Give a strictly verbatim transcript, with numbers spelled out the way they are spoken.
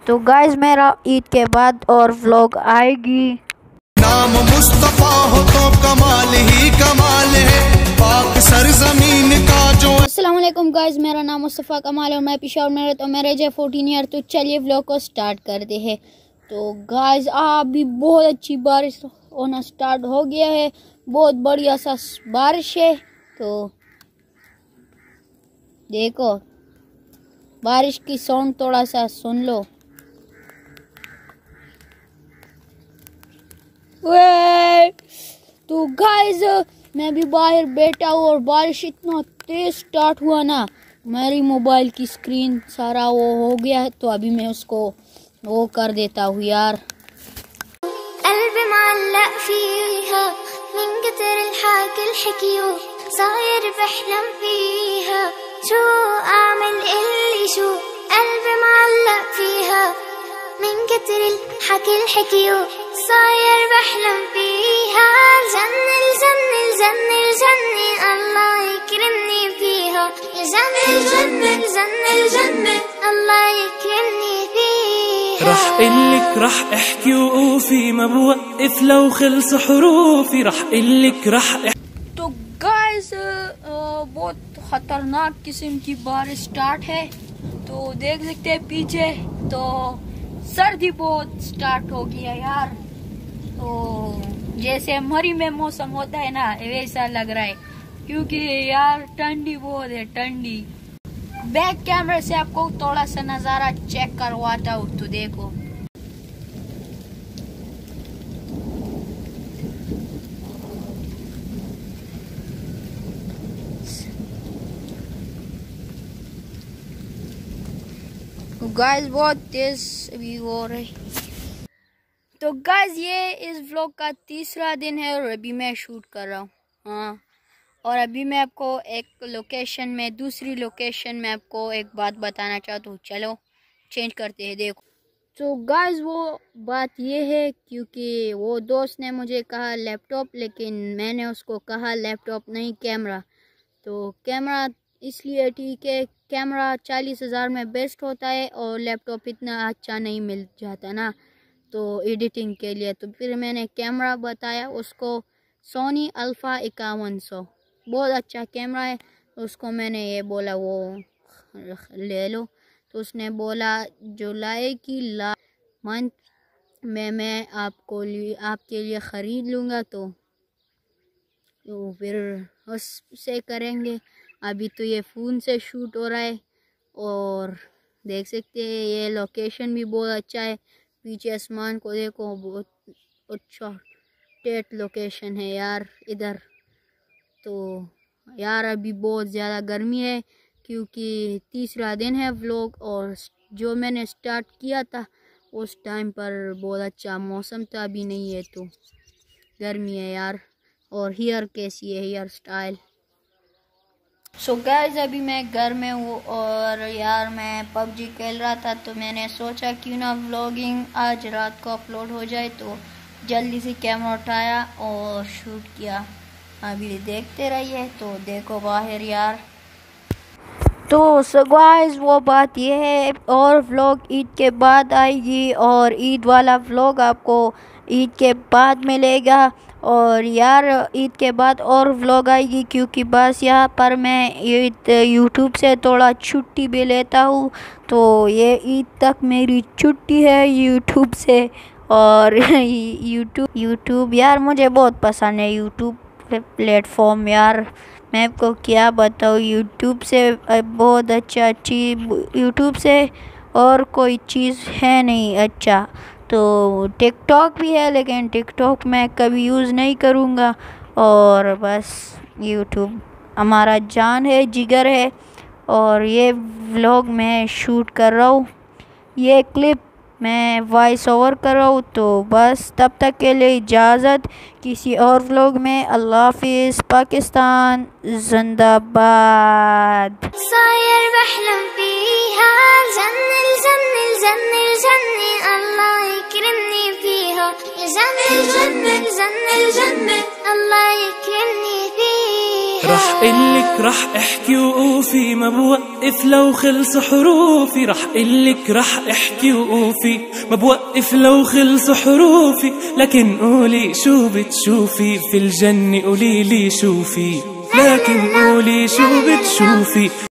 तो गाइस मेरा ईद के बाद और व्लॉग आएगी। नाम मुस्तफा हो तो कमाल ही कमाल है, पाक सरजमीन का जो। अस्सलाम वालेकुम गाइस, मेरा नाम मुस्तफ़ा कमाल और मैं पेशावर में रहता हूँ। मेरे जे फोर्टीन ईयर। तो चलिए व्लॉग को स्टार्ट करते हैं। तो गाइस अभी बहुत अच्छी बारिश होना स्टार्ट हो गया है, बहुत बढ़िया सा बारिश है। तो देखो बारिश की साउंड थोड़ा सा सुन लो। वे तो गाइस मैं भी बाहर बैठा हूँ और बारिश इतना तेज स्टार्ट हुआ ना, मेरी मोबाइल की स्क्रीन सारा वो हो गया है। तो अभी मैं उसको वो कर देता हूँ यार। صاير بحلم فيها الجنة الجنة الجنة الجنة الله يكرمني فيها الجنة الجنة الجنة الجنة الله يكرمني فيها. رح قلك رح احكي وقوفي ما بوقف لو خلص حروفي رح قلك رح احكي. तो गाइस बहुत खतरनाक किस्म की बारिश स्टार्ट है। तो देख सकते हैं पीछे, तो सर्दी बहुत स्टार्ट हो गया यार। तो जैसे मरी में मौसम होता है ना, वैसा लग रहा है, क्योंकि यार ठंडी बहुत है, ठंडी। बैक कैमरे से आपको थोड़ा सा नज़ारा चेक करवाता हूँ। तो देखो गाइस बहुत तेज भी हो रही। तो गाइस ये इस व्लॉग का तीसरा दिन है और अभी मैं शूट कर रहा हूँ। हाँ, और अभी मैं आपको एक लोकेशन में दूसरी लोकेशन में आपको एक बात बताना चाहता हूँ। चलो चेंज करते हैं। देखो तो गाइस वो बात ये है, क्योंकि वो दोस्त ने मुझे कहा लैपटॉप, लेकिन मैंने उसको कहा लैपटॉप नहीं कैमरा। तो कैमरा इसलिए ठीक है, कैमरा चालीस हज़ार में बेस्ट होता है और लैपटॉप इतना अच्छा नहीं मिल जाता ना, तो एडिटिंग के लिए। तो फिर मैंने कैमरा बताया उसको, सोनी अल्फ़ा इक्यावन सौ, बहुत अच्छा कैमरा है। उसको मैंने ये बोला वो ले लो। तो उसने बोला जुलाई की लास्ट मंथ में मैं आपको लिए आपके लिए ख़रीद लूँगा। तो तो फिर उससे करेंगे। अभी तो ये फ़ोन से शूट हो रहा है और देख सकते हैं ये लोकेशन भी बहुत अच्छा है। पीछे आसमान को देखो, बहुत अच्छा टेट लोकेशन है यार इधर। तो यार अभी बहुत ज़्यादा गर्मी है, क्योंकि तीसरा दिन है व्लॉग, और जो मैंने स्टार्ट किया था उस टाइम पर बहुत अच्छा मौसम था, अभी नहीं है तो गर्मी है यार। और हेयर कैसी है, hair style. So so guys अभी मैं घर में हूँ और यार मैं पबजी खेल रहा था। तो मैंने सोचा क्यों ना व्लॉगिंग आज रात को अपलोड हो जाए। तो जल्दी से कैमरा उठाया और शूट किया। अभी देखते रहिए। तो देखो बाहर यार। तो सो गाइस वो बात ये है, और व्लॉग ईद के बाद आएगी और ईद वाला व्लॉग आपको ईद के बाद मिलेगा। और यार ईद के बाद और व्लॉग आएगी, क्योंकि बस यहाँ पर मैं ईद यूट्यूब से थोड़ा छुट्टी भी लेता हूँ। तो ये ईद तक मेरी छुट्टी है यूट्यूब से। और यूट्यूब यूट्यूब यार मुझे बहुत पसंद है, यूट्यूब प्लेटफॉर्म यार। मैं आपको क्या बताऊँ, यूट्यूब से बहुत अच्छा अच्छी यूट्यूब से और कोई चीज़ है नहीं अच्छा। तो टिकटॉक भी है, लेकिन टिकटॉक मैं कभी यूज़ नहीं करूँगा। और बस यूट्यूब हमारा जान है, जिगर है। और ये व्लॉग मैं शूट कर रहा हूँ, ये क्लिप मैं वॉइस ओवर कर रहा हूँ। तो बस तब तक के लिए इजाज़त, किसी और व्लॉग में। अल्लाह हाफिज़, पाकिस्तान जिंदाबाद। الجنة الجنة الجنة الله يكرمني فيها. إلك رح احكي وقوفي ما بوقف لو خلص حروفي، رح إلك رح احكي وقوفي ما بوقف لو خلص حروفي. لكن قولي شو بتشوفي في الجنة، قوليلي شوفي، لكن قولي شو بتشوفي